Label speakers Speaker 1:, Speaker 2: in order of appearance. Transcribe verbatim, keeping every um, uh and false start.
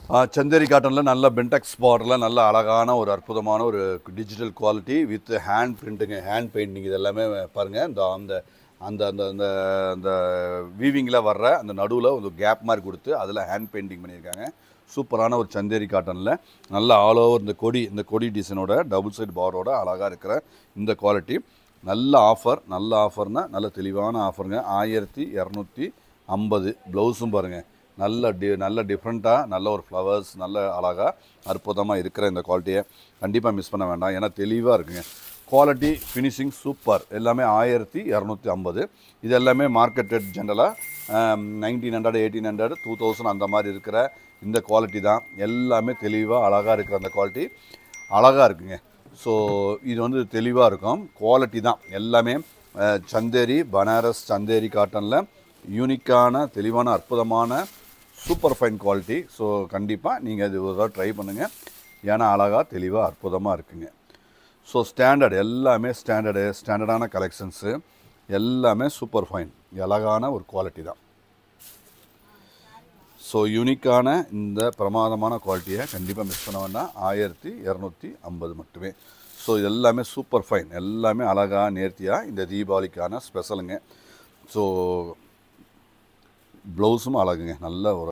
Speaker 1: Chanderi cotton la nalla bentex border la nalla alagana or அற்புதமான ஒரு digital quality with hand printing hand painting இதெல்லாமே பாருங்க இந்த அந்த அந்த அந்த அந்த அந்த வீவிங்ல வர்ற அந்த நடுவுல ஒரு கேப் மாதிரி கொடுத்து அதுல hand painting பண்ணிருக்காங்க சூப்பரான ஒரு சந்தேரி காட்டன்ல நல்ல ஆல் ஓவர் இந்த கொடி இந்த கொடி டிசைனோட டபுள் சைடு பார்டரோட அழகா இருக்கிற இந்த குவாலிட்டி நல்ல ஆஃபர் நல்ல ஆஃபர்னா நல்ல தெளிவான ஆஃபருங்க ஆயிரத்து இருநூற்று ஐம்பது ப்ளவுஸும் பாருங்க நல்ல டி நல்ல டிஃப்ரெண்ட்டாக நல்ல ஒரு ஃப்ளவர்ஸ் நல்ல அழகாக அற்புதமாக இருக்கிற இந்த குவாலிட்டியை கண்டிப்பாக மிஸ் பண்ண வேண்டாம் ஏன்னா தெளிவாக இருக்குங்க குவாலிட்டி ஃபினிஷிங் சூப்பர் எல்லாமே ஆயிரத்தி இரநூத்தி ஐம்பது இது எல்லாமே மார்க்கெட்டட் ஜென்ரலாக nineteen hundred eighteen hundred two thousand அந்த மாதிரி இருக்கிற இந்த குவாலிட்டி தான் எல்லாமே தெளிவாக அழகாக இருக்கிற அந்த குவாலிட்டி அழகாக இருக்குங்க ஸோ இது வந்து தெளிவாக இருக்கும் குவாலிட்டி தான் எல்லாமே சந்தேரி பனாரஸ் சந்தேரி காட்டனில் யூனிக்கான தெளிவான அற்புதமான சூப்பர் ஃபைன் குவாலிட்டி ஸோ கண்டிப்பாக நீங்கள் இது ஒரு தடவை ட்ரை பண்ணுங்கள் ஏன்னா அழகாக தெளிவாக அற்புதமாக இருக்குங்க ஸோ ஸ்டாண்டர்ட் எல்லாமே ஸ்டாண்டர்டு ஸ்டாண்டர்டான கலெக்ஷன்ஸு எல்லாமே சூப்பர் ஃபைன் அழகான ஒரு குவாலிட்டி தான் ஸோ யூனிக்கான இந்த பிரமாதமான குவாலிட்டியை கண்டிப்பாக மிஸ் பண்ண வேண்டாம் ஆயிரத்தி இரநூத்தி ஐம்பது மட்டுமே ஸோ இது எல்லாமே சூப்பர் ஃபைன் எல்லாமே அழகாக நேர்த்தியாக இந்த தீபாவளிக்கான ஸ்பெஷலுங்க ஸோ ப்ளவுஸும் அழகுங்க நல்ல ஒரு